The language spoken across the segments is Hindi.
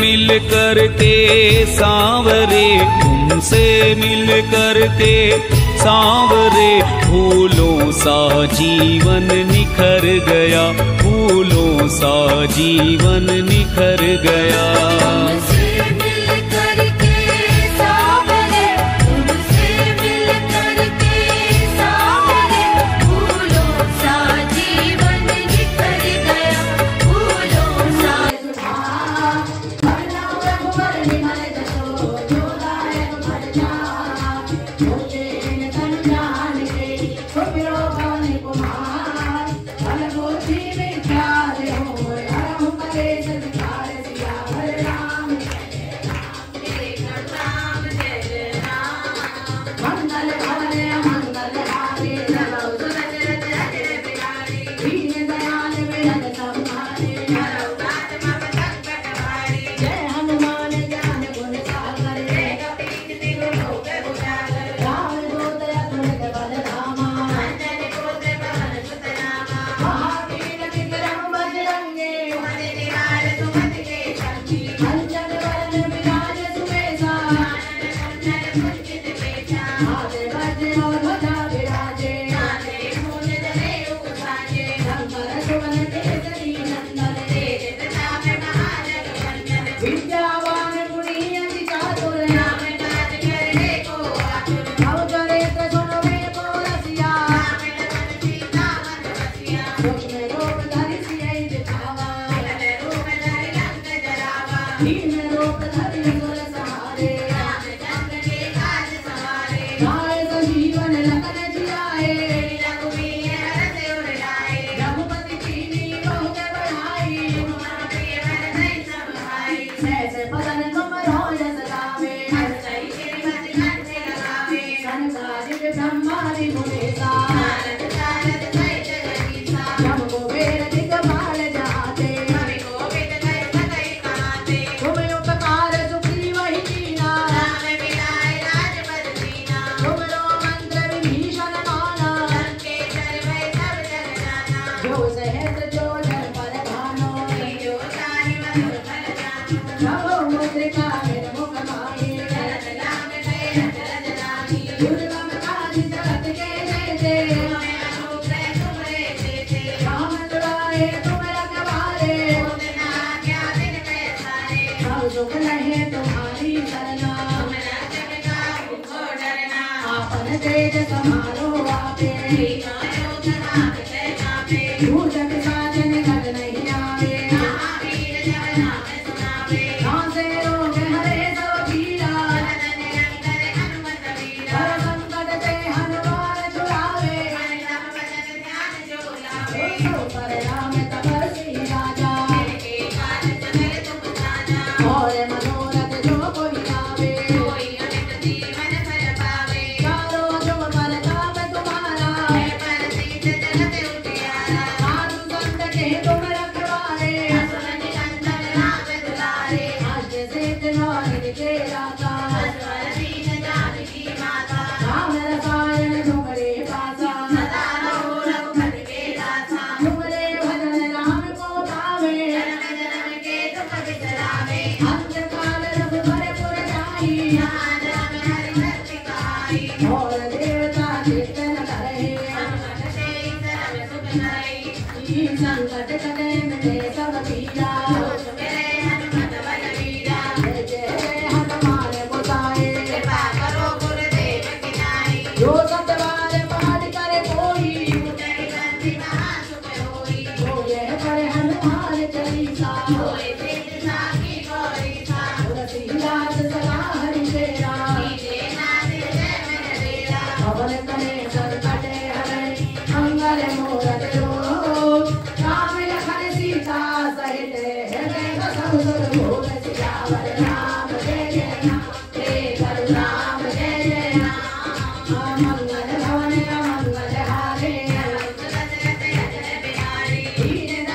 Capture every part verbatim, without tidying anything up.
मिल कर के सांवरे, तुमसे मिल कर के सांवरे, फूलों सा जीवन निखर गया, फूलों सा जीवन निखर गया।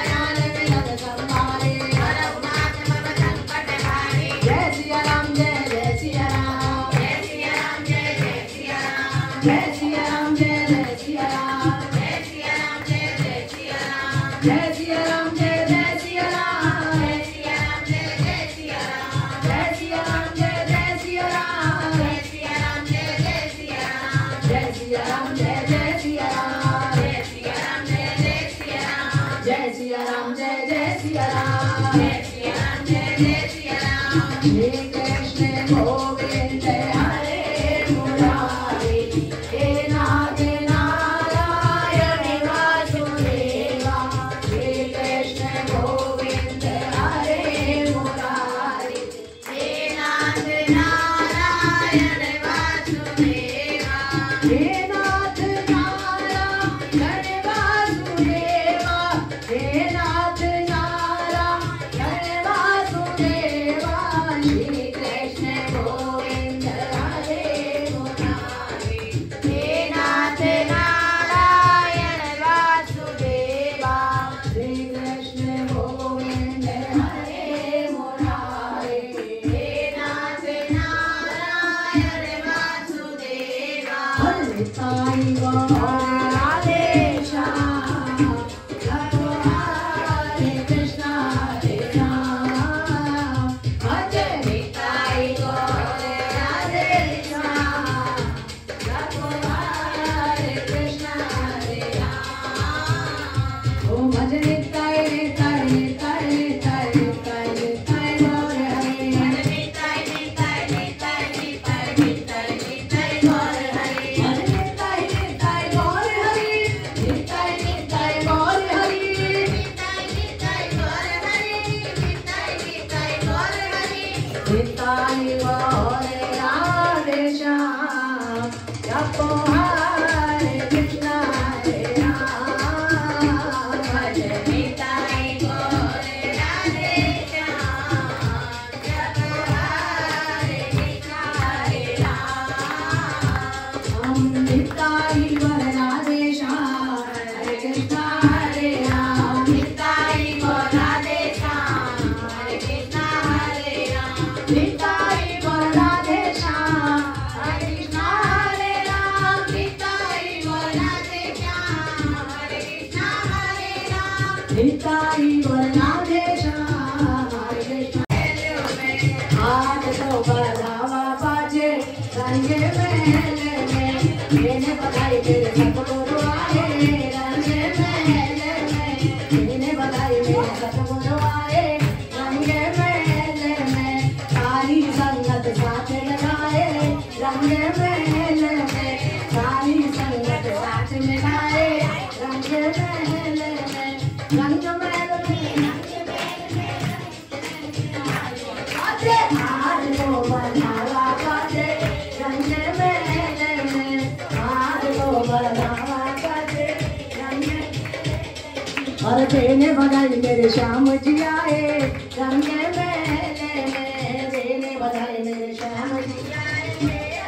जय सिया राम जय और देने बधाई मेरे श्याम जी आए रंगे मेले में, देने बधाई मेरे श्याम जी आए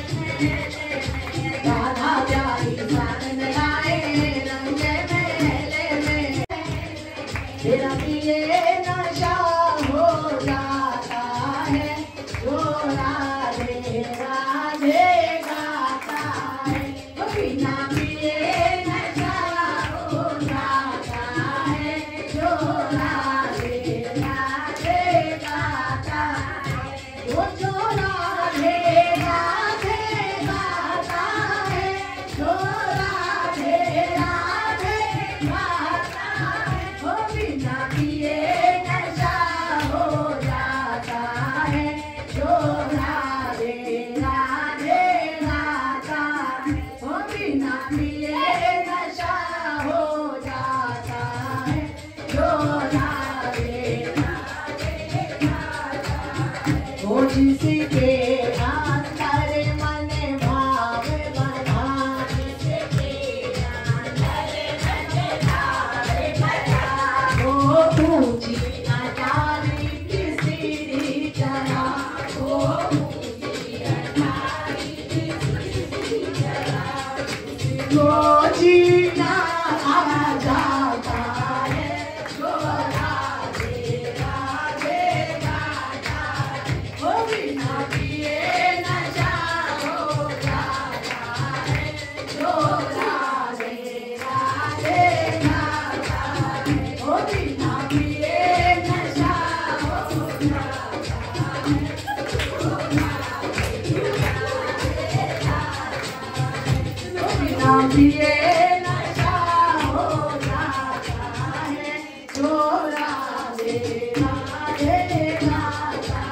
राधा प्यारी साथ में आए रंगे मेले में। तेरा पिए नशा हो जाता है जो राधे राधे गाता है, तो बिना पिए नशा हो जाता है जो राधे राधे गाता है, वो जो राधे राधे गाता है, जो राधे राधे गाता है, वो बिना पिए नशा हो जाता है जो राधे राधे गाता है, वो बिना पिए नशा हो जाता है जो राधे राधे गाता है। वो जिसके अंतर मन भाव बना, जिसके अंतर मन भाव बना, वो ऊंची अटारी की सीढ़ी चढ़ा, वो ऊंची अटारी की सीढ़ी चढ़ा, वो जीना आ जाता है जो राधे राधे गाता है, वो बिना पिए नशा हो जाता है जो राधे राधे गाता है, वो बिना पिए नशा हो जाता है जो राधे राधे गाता है, वो बिना पिए नशा हो जाता है जो राधे राधे गाता है।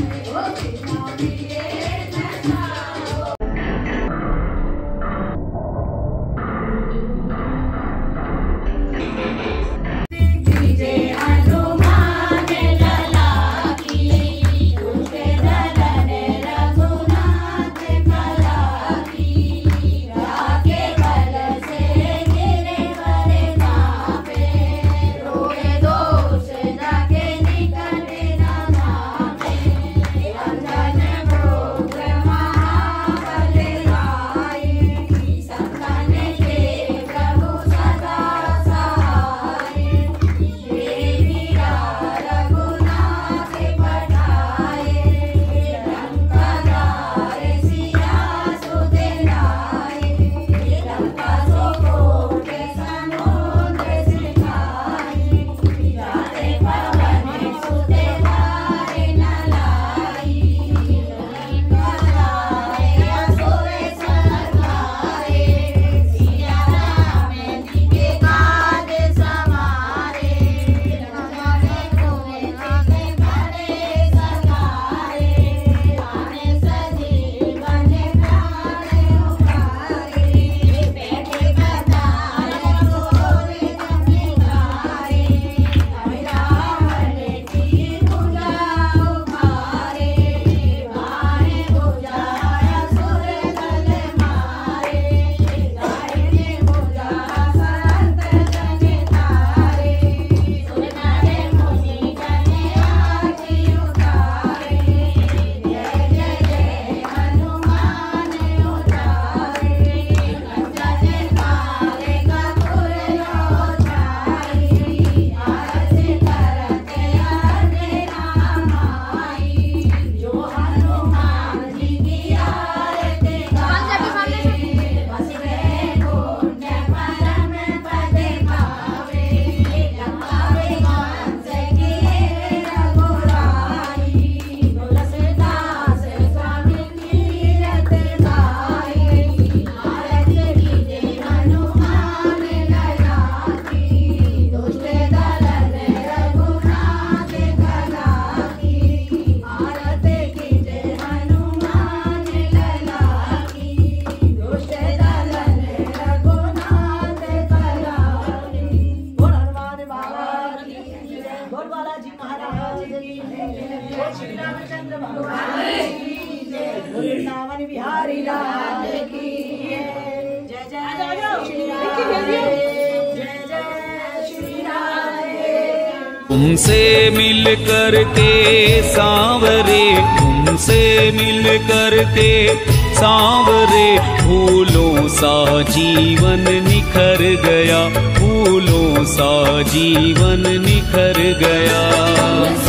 वृंदावन बिहारी लाल की जय जय श्री राम जय जय श्री राम। तुमसे मिल कर के सांवरे, तुमसे मिल कर के सांवरे, फूलों सा जीवन निखर गया, फूलों सा जीवन निखर गया।